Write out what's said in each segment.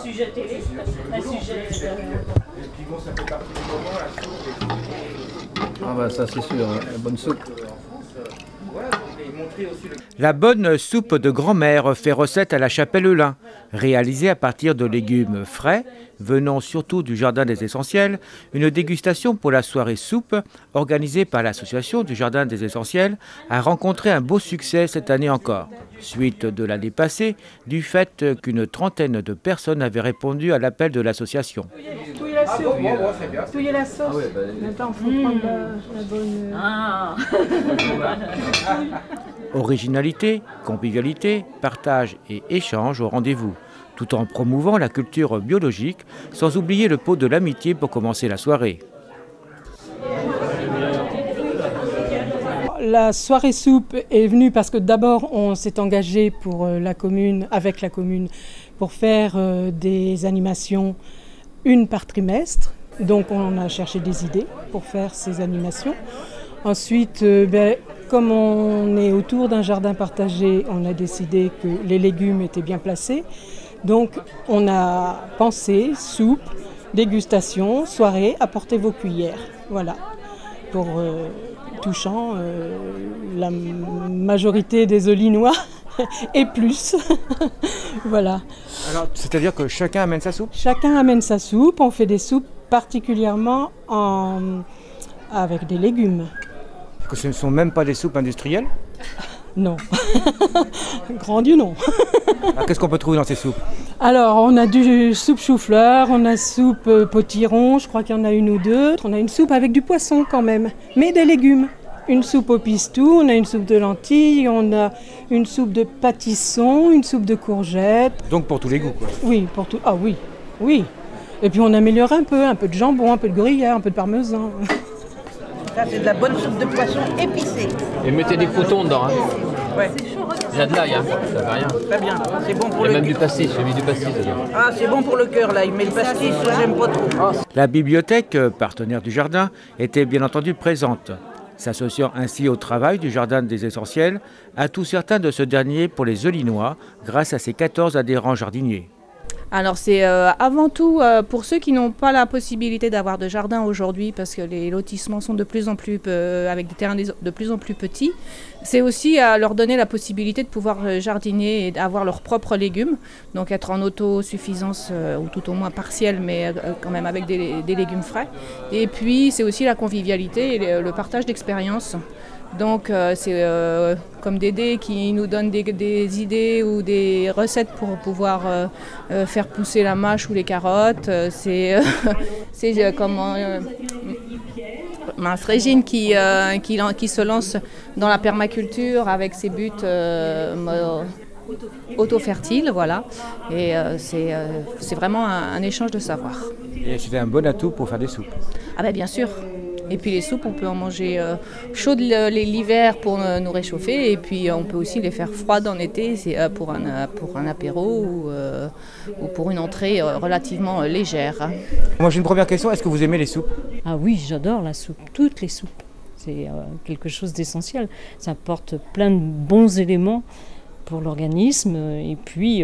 sujet télé, un sujet... Et puis bon, ça fait partie du moment, la soupe. Ah bah ça c'est sûr, la bonne soupe. La bonne soupe de grand-mère fait recette à la Chapelle-Lin, réalisée à partir de légumes frais, venant surtout du Jardin des Essentiels, une dégustation pour la soirée soupe, organisée par l'association du Jardin des Essentiels, a rencontré un beau succès cette année encore, suite de l'année passée, du fait qu'une trentaine de personnes avaient répondu à l'appel de l'association. Touiller la sauce. Touiller la sauce. Maintenant, il faut prendre la bonne... Ah. Originalité, convivialité, partage et échange au rendez-vous, tout en promouvant la culture biologique, sans oublier le pot de l'amitié pour commencer la soirée. La soirée soupe est venue parce que d'abord on s'est engagé pour la commune, avec la commune, pour faire des animations une par trimestre. Donc on a cherché des idées pour faire ces animations. Ensuite, comme on est autour d'un jardin partagé, on a décidé que les légumes étaient bien placés. Donc on a pensé soupe, dégustation, soirée, apportez vos cuillères. Voilà, pour touchant la majorité des Olinois et plus. Voilà. Alors, c'est-à-dire que chacun amène sa soupe ? Chacun amène sa soupe, on fait des soupes particulièrement avec des légumes. Que ce ne sont même pas des soupes industrielles ? Non. Grand Dieu non. Alors, qu'est-ce qu'on peut trouver dans ces soupes ? Alors, on a du soupe chou-fleur, on a soupe potiron, je crois qu'il y en a une ou deux. On a une soupe avec du poisson quand même, mais des légumes. Une soupe au pistou, on a une soupe de lentilles, on a une soupe de pâtisson, une soupe de courgettes. Donc pour tous les goûts, quoi. Oui, pour tout. Ah oui, oui. Et puis on améliore un peu de jambon, un peu de gruyère, un peu de parmesan. Ça, c'est de la bonne soupe de poisson épicée. Et mettez des croutons dedans. Hein. Ouais. Il y a de l'ail, hein. Ça fait rien. Très bien. C'est bon pour Il y le a même du pastis, j'ai mis du pastis dedans. Ah, c'est bon pour le cœur, là. Il met le pastis, j'aime pas trop. La bibliothèque, partenaire du jardin, était bien entendu présente, s'associant ainsi au travail du Jardin des Essentiels, à tout certain de ce dernier pour les Olinois, grâce à ses 14 adhérents jardiniers. Alors c'est avant tout pour ceux qui n'ont pas la possibilité d'avoir de jardin aujourd'hui, parce que les lotissements sont de plus en plus avec des terrains de plus en plus petits. C'est aussi à leur donner la possibilité de pouvoir jardiner et d'avoir leurs propres légumes, donc être en autosuffisance ou tout au moins partielle, mais quand même avec des légumes frais. Et puis c'est aussi la convivialité et le partage d'expériences. Donc c'est comme Dédé qui nous donne des idées ou des recettes pour pouvoir faire pousser la mâche ou les carottes. C'est comme Régine qui se lance dans la permaculture avec ses buts auto-fertiles, voilà. Et c'est vraiment un échange de savoir. Et c'était un bon atout pour faire des soupes. Ah ben bien sûr. Et puis les soupes, on peut en manger chaudes l'hiver pour nous réchauffer, et puis on peut aussi les faire froides en été, c'est pour un apéro ou pour une entrée relativement légère. Moi j'ai une première question, est-ce que vous aimez les soupes ? Ah oui, j'adore la soupe, toutes les soupes. C'est quelque chose d'essentiel. Ça apporte plein de bons éléments pour l'organisme, et puis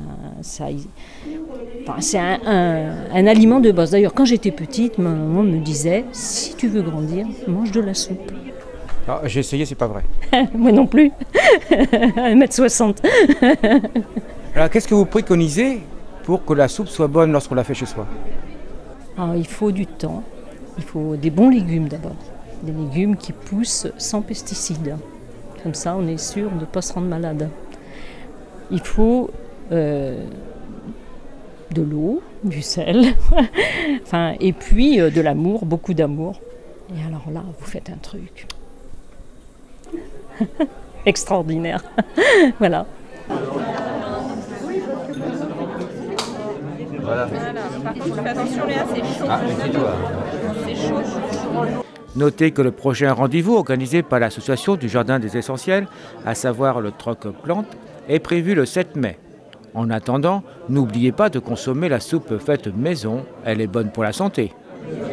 c'est un aliment de base. D'ailleurs, quand j'étais petite, ma maman me disait, si tu veux grandir, mange de la soupe. Ah, j'ai essayé, c'est pas vrai. Moi non plus, 1m60. Alors qu'est-ce que vous préconisez pour que la soupe soit bonne lorsqu'on la fait chez soi ? Alors, il faut du temps, il faut des bons légumes d'abord, des légumes qui poussent sans pesticides. Comme ça, on est sûr de ne pas se rendre malade. Il faut de l'eau, du sel, enfin, et puis de l'amour, beaucoup d'amour. Et alors là, vous faites un truc extraordinaire. Voilà. Voilà. Par contre, fais attention Léa, c'est chaud. Ah, méfie-toi. C'est chaud. Notez que le prochain rendez-vous organisé par l'association du Jardin des Essentiels, à savoir le troc plante, est prévu le 7 mai. En attendant, n'oubliez pas de consommer la soupe faite maison, elle est bonne pour la santé.